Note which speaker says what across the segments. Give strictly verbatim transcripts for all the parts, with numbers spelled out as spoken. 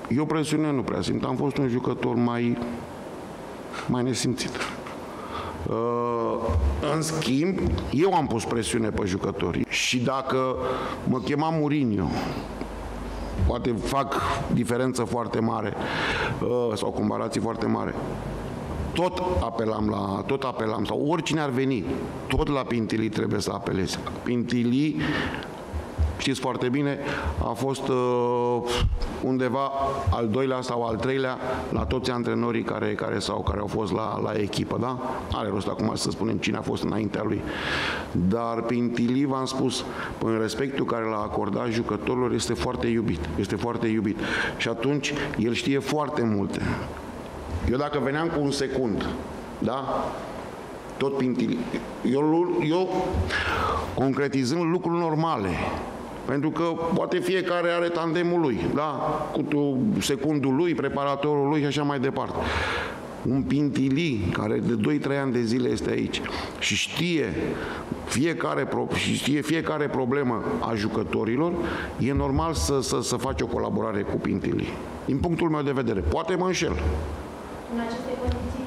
Speaker 1: Eu presiune nu prea simt. Am fost un jucător mai, mai nesimțit. Uh, în schimb, eu am pus presiune pe jucători. Și dacă mă chema Mourinho, poate fac diferență foarte mare uh, sau comparații foarte mare, tot apelam la, tot apelam, sau oricine ar veni, tot la Pintili trebuie să apelezi. Pintili, știți foarte bine, a fost uh, undeva al doilea sau al treilea la toți antrenorii care, care, sau, care au fost la, la echipă, da? Are rost acum să spunem cine a fost înaintea lui. Dar Pintili, v-am spus, în respectul care l-a acordat jucătorilor, este foarte iubit. Este foarte iubit. Și atunci, el știe foarte multe. Eu dacă veneam cu un secund, da? Tot Pintili. Eu, eu concretizând lucruri normale. Pentru că poate fiecare are tandemul lui, da? Cu secundul lui, preparatorul lui și așa mai departe. Un Pintili care de doi trei ani de zile este aici și știe fiecare, și știe fiecare problemă a jucătorilor, e normal să, să, să faci o colaborare cu Pintili. Din punctul meu de vedere. Poate mă înșel.
Speaker 2: În aceste condiții,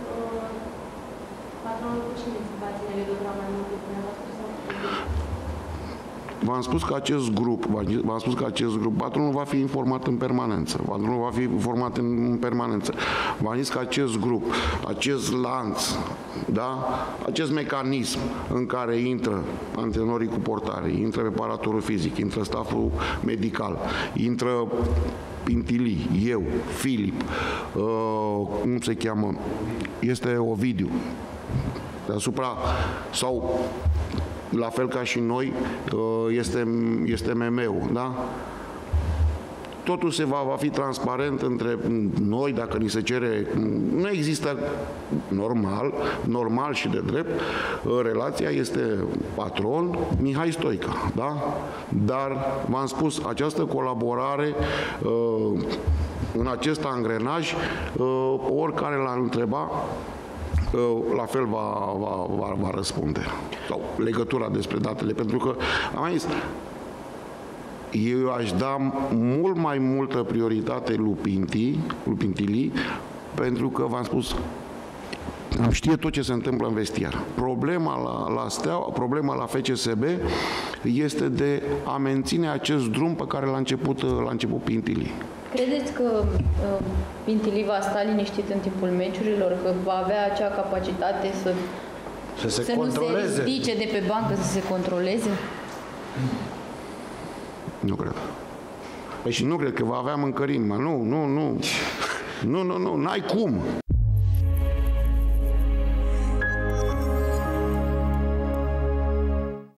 Speaker 2: patronul cu cine va ține legătura mai mult cu dumneavoastră?
Speaker 1: V-am spus că acest grup, v-am spus că acest grup, patronul va fi informat în permanență, patronul va fi informat în permanență. V-am zis că acest grup, acest lanț, da? Acest mecanism în care intră antrenorii cu portare, intră preparatorul fizic, intră staful medical, intră Pintili, eu, Filip, uh, cum se cheamă, este Ovidiu, deasupra, sau la fel ca și noi, este, este M M-ul, da? Totul se va, va fi transparent între noi, dacă ni se cere. Nu există normal, normal și de drept. Relația este patron Mihai Stoica, da? Dar, v-am spus, această colaborare în acest angrenaj, oricare l-ar întreba, la fel va, va, va, va răspunde. Sau legătura despre datele, pentru că am mai zis, eu aș da mult mai multă prioritate lui Pinti, lui Pintili, pentru că v-am spus, am știe tot ce se întâmplă în vestiar. Problema la, la Steaua, problema la F C S B este de a menține acest drum pe care l-a început, l-a început Pintili.
Speaker 2: Credeți că uh, Pintili va sta liniștit în timpul meciurilor, că va avea acea capacitate să,
Speaker 3: să, se
Speaker 2: să
Speaker 3: controleze.
Speaker 2: nu se ridice de pe bancă, să se controleze?
Speaker 1: Nu cred. Păi și nu cred că va avea mâncărimi, mă. Nu, nu, nu. Nu, nu, nu, n-ai cum.